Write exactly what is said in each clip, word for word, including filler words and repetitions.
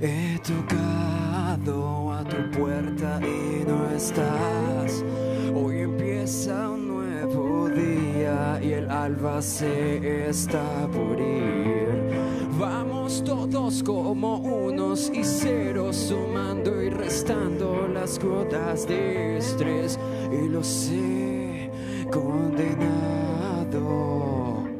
He tocado a tu puerta y no estás. Hoy empieza un nuevo día y el alba se está por ir. Vamos todos como unos y ceros, sumando y restando las cuotas de estrés. Y lo sé, condenado.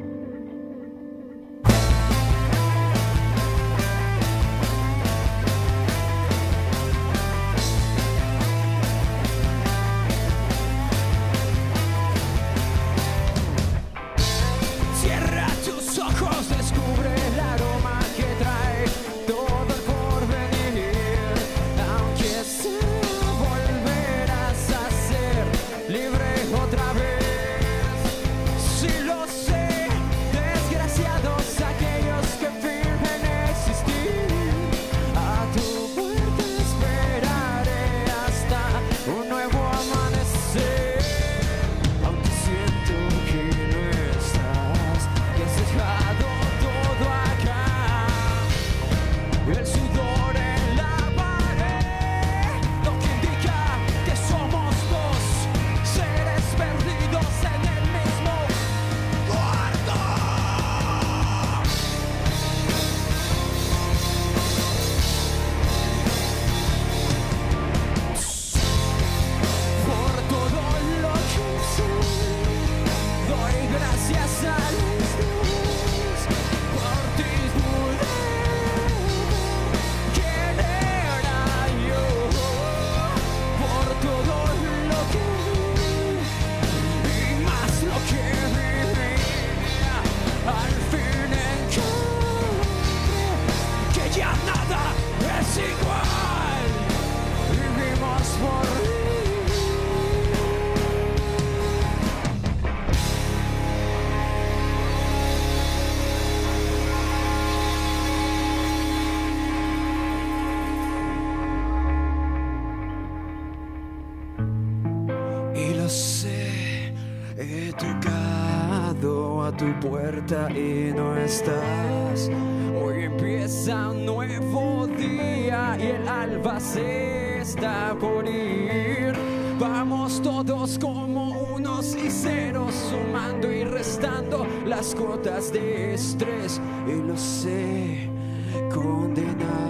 He tocado a tu puerta y no estás. Hoy empieza un nuevo día y el alba se está por ir. Vamos todos como unos y ceros, sumando y restando las cuotas de estrés. Y lo sé, condenado.